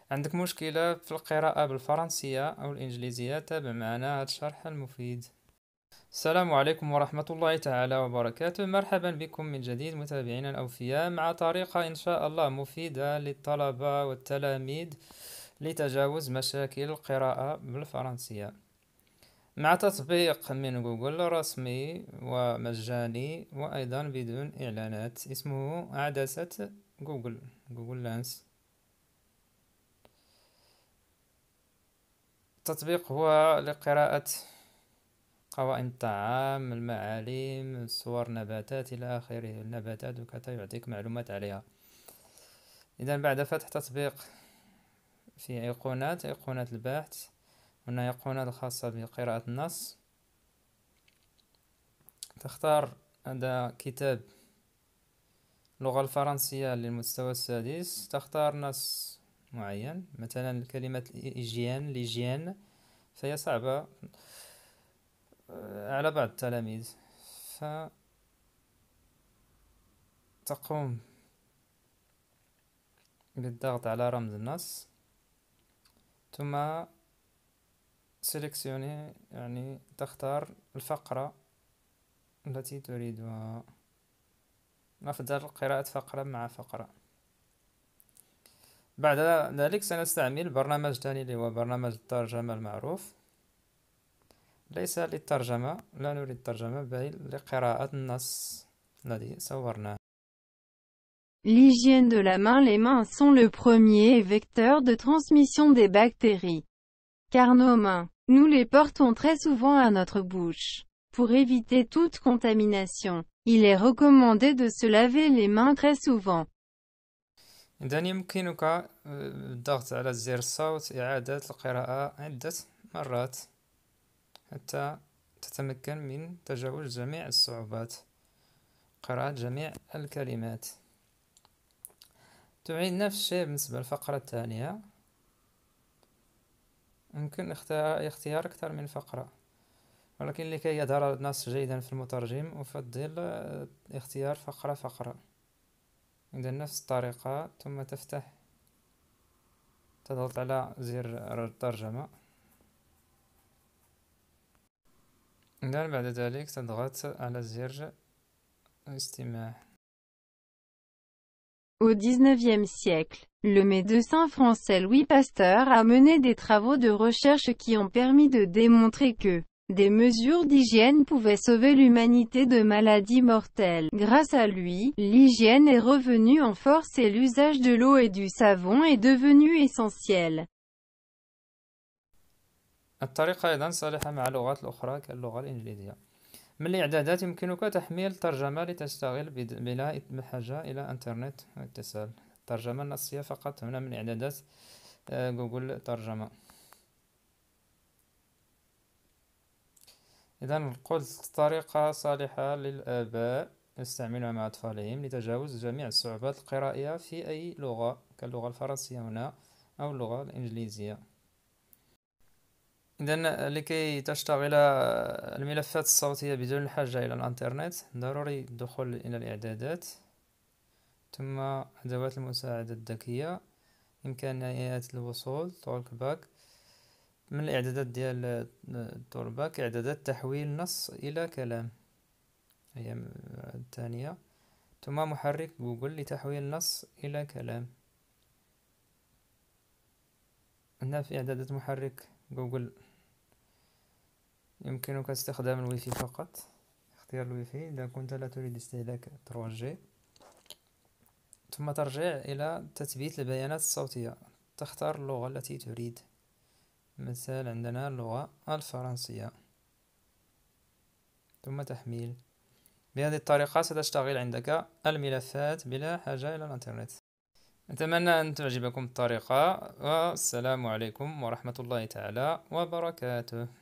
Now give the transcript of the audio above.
عندك مشكلة في القراءة بالفرنسية أو الإنجليزية؟ تابع معنا هذا الشرح المفيد. السلام عليكم ورحمة الله تعالى وبركاته. مرحبا بكم من جديد متابعينا الأوفياء، مع طريقة إن شاء الله مفيدة للطلبة والتلاميذ لتجاوز مشاكل القراءة بالفرنسية، مع تطبيق من جوجل رسمي ومجاني وأيضا بدون إعلانات، اسمه عدسة جوجل لانس. التطبيق هو لقراءة قوائم الطعام، المعالم، صور نباتات إلى آخره، النباتات وكذا، يعطيك معلومات عليها. إذا بعد فتح تطبيق، في أيقونات البحث، هنا أيقونات الخاصة بقراءة النص. تختار هذا كتاب اللغة الفرنسية للمستوى السادس، تختار نص معين، مثلا كلمة ليجيان فهي صعبة على بعض التلاميذ، فتقوم بالضغط على رمز النص، ثم سيلكسيوني، يعني تختار الفقرة التي تريدها. أفضل قراءة فقرة مع فقرة. بعد ذلك سنستعمل برنامج ثاني اللي هو برنامج الترجمة المعروف، ليس للترجمة، لا نريد الترجمة بل لقراءة النص الذي صورناه. L'hygiène de la main. Les mains sont le premier vecteur de transmission des bactéries. Car nos mains, nous les portons très souvent à notre bouche. Pour éviter toute contamination, il est recommandé de se laver les mains très souvent. إذا يمكنك الضغط على زر الصوت إعادة القراءة عدة مرات حتى تتمكن من تجاوز جميع الصعوبات، قراءة جميع الكلمات. تعيد نفس الشيء بالنسبة للفقرة الثانية، يمكن اختيار أكثر من فقرة، ولكن لكي يظهر النص جيدا في المترجم أفضل اختيار فقرة. إذا نفس الطريقة، ثم تضغط على زر الترجمة، إذا بعد ذلك تضغط على زر الاستماع. Au XIXe siècle, le médecin français Louis Pasteur a mené des travaux de recherche qui ont permis de démontrer que des mesures d'hygiène pouvaient sauver l'humanité de maladies mortelles. Grâce à lui, l'hygiène est revenue en force et l'usage de l'eau et du savon est devenu essentiel. الطريقة أيضا صالحة مع اللغات الأخرى كاللغة الإنجليزية. من الإعدادات يمكنك تحميل ترجمة لتشتغل بلا حاجة إلى إنترنت واتصال. الترجمة النصية فقط هنا من إعدادات جوجل ترجمة. إذا قلت طريقة صالحة للآباء يستعملها مع أطفالهم لتجاوز جميع الصعوبات القرائية في أي لغة كاللغة الفرنسية هنا أو اللغة الإنجليزية. إذا لكي تشتغل الملفات الصوتية بدون الحاجة إلى الإنترنت، ضروري الدخول إلى الإعدادات، ثم أدوات المساعدة الذكية، إمكانيات الوصول تولك باك. من الإعدادات ديال تولك باك إعدادات تحويل نص إلى كلام، هي الثانية، ثم محرك جوجل لتحويل نص إلى كلام. هنا في إعدادات محرك جوجل يمكنك استخدام الويفي فقط، اختيار الويفي إذا كنت لا تريد استهلاك 3G، ثم ترجع إلى تثبيت البيانات الصوتية، تختار اللغة التي تريد، مثال عندنا اللغة الفرنسية، ثم تحميل. بهذه الطريقة ستشتغل عندك الملفات بلا حاجة إلى الإنترنت. أتمنى أن تعجبكم الطريقة، والسلام عليكم ورحمة الله تعالى وبركاته.